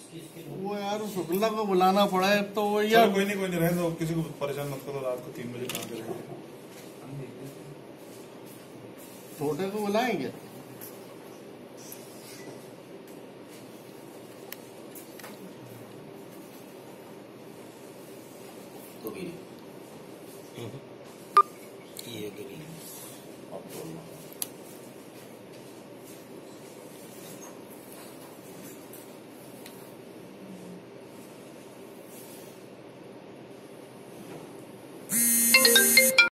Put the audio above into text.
वो यार शुक्ला को बुलाना पड़ा है तो वो यार कोई नहीं रहने दो, किसी को परेशान मत करो। रात को 3 बजे कहाँ करेंगे? छोटे को बुलाएंगे। तो भी ये अब बोलना